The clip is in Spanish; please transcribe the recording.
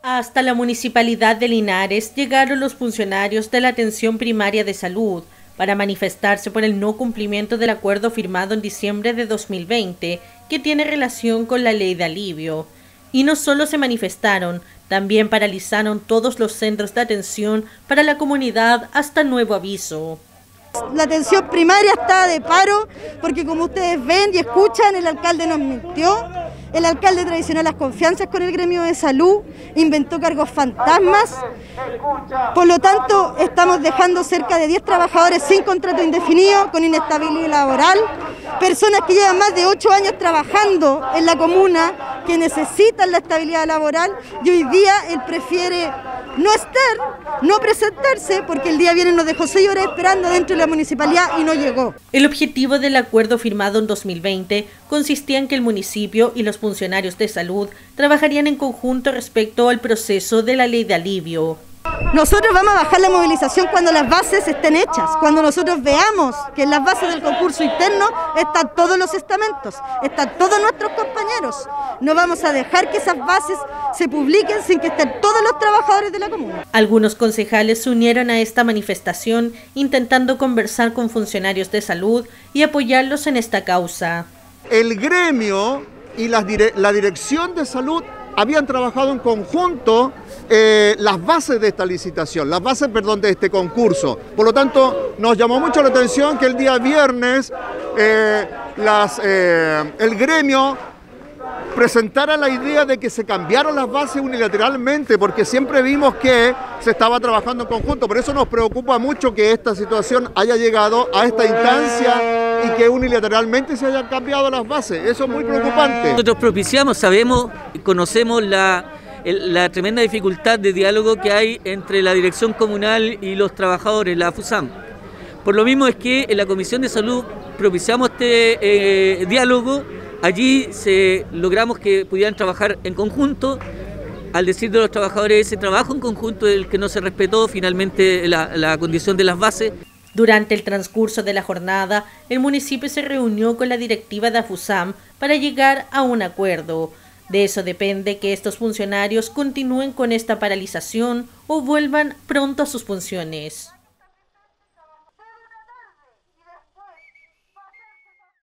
Hasta la Municipalidad de Linares llegaron los funcionarios de la Atención Primaria de Salud para manifestarse por el no cumplimiento del acuerdo firmado en diciembre de 2020 que tiene relación con la ley de alivio. Y no solo se manifestaron, también paralizaron todos los centros de atención para la comunidad hasta nuevo aviso. La atención primaria está de paro porque, como ustedes ven y escuchan, el alcalde nos mintió. El alcalde traicionó las confianzas con el gremio de salud, inventó cargos fantasmas. Por lo tanto, estamos dejando cerca de 10 trabajadores sin contrato indefinido, con inestabilidad laboral, personas que llevan más de 8 años trabajando en la comuna, que necesitan la estabilidad laboral, y hoy día él prefiere no estar, no presentarse, porque el día viernes nos dejó 6 horas esperando dentro de la municipalidad y no llegó. El objetivo del acuerdo firmado en 2020 consistía en que el municipio y los funcionarios de salud trabajarían en conjunto respecto al proceso de la ley de alivio. Nosotros vamos a bajar la movilización cuando las bases estén hechas, cuando nosotros veamos que en las bases del concurso interno están todos los estamentos, están todos nuestros compañeros. No vamos a dejar que esas bases se publiquen sin que estén todos los trabajadores de la comuna. Algunos concejales se unieron a esta manifestación intentando conversar con funcionarios de salud y apoyarlos en esta causa. El gremio y la dirección de salud habían trabajado en conjunto las bases de esta licitación, las bases, perdón, de este concurso. Por lo tanto, nos llamó mucho la atención que el día viernes el gremio presentara la idea de que se cambiaron las bases unilateralmente, porque siempre vimos que se estaba trabajando en conjunto. Por eso nos preocupa mucho que esta situación haya llegado a esta instancia y que unilateralmente se hayan cambiado las bases. Eso es muy preocupante. Nosotros propiciamos, sabemos, conocemos la tremenda dificultad de diálogo que hay entre la dirección comunal y los trabajadores, la AFUSAM. Por lo mismo es que en la Comisión de Salud propiciamos este diálogo. Allí logramos que pudieran trabajar en conjunto. Al decir de los trabajadores, ese trabajo en conjunto es el que no se respetó finalmente la condición de las bases. Durante el transcurso de la jornada, el municipio se reunió con la directiva de AFUSAM para llegar a un acuerdo. De eso depende que estos funcionarios continúen con esta paralización o vuelvan pronto a sus funciones.